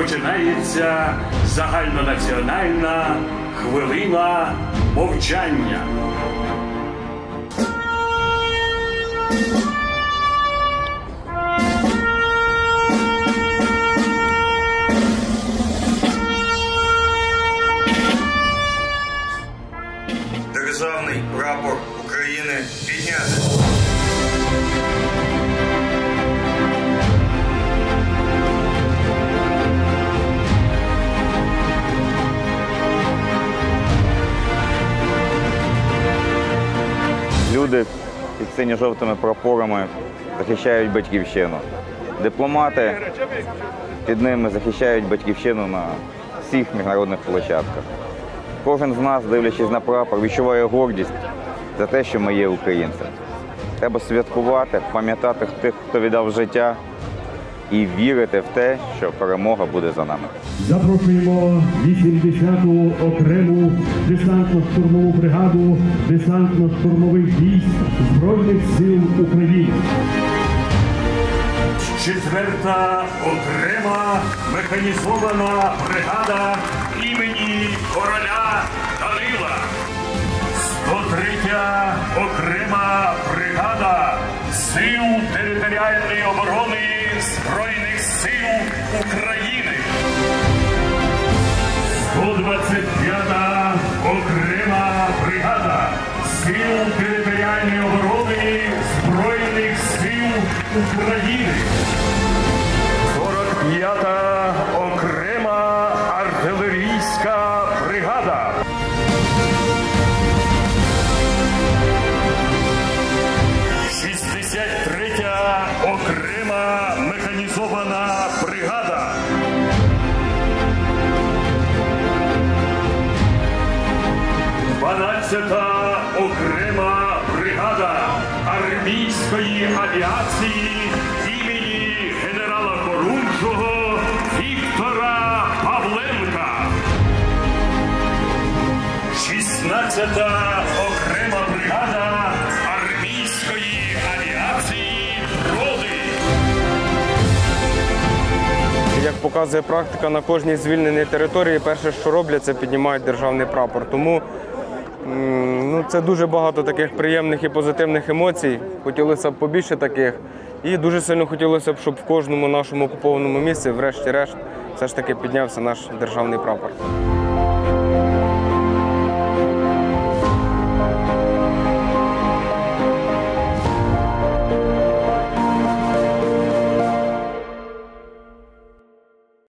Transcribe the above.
розпочинається загальнонаціональна хвилина мовчання. Державний прапор України підняти. Люди під синьо-жовтими прапорами захищають батьківщину. Дипломати під ними захищають батьківщину на всіх міжнародних площадках. Кожен з нас, дивлячись на прапор, відчуває гордість за те, що ми є українцями. Треба святкувати, пам'ятати тих, хто віддав життя, і вірити в те, що перемога буде за нами. Запрошуємо 80-ту окрему десантно-штурмову бригаду десантно-штурмових військ Збройних сил України. 4-та окрема механізована бригада імені короля Данила. 103-я окрема бригада Сил територіальної оборони Збройних сил України. 125-та окрема бригада Сил територіальної оборони Збройних сил України. 45-та окрема артилерійська бригада. 63-я окрема механізована бригада. 12-та окрема бригада армійської авіації імені генерала Хорунжого Віктора Павленка. 16-та окрема бригада армійської авіації Роди. Як показує практика, на кожній звільненій території перше, що роблять, це піднімають державний прапор. Тому це дуже багато таких приємних і позитивних емоцій. Хотілося б побільше таких. І дуже сильно хотілося б, щоб в кожному нашому окупованому місці, врешті-решт, все ж таки піднявся наш державний прапор.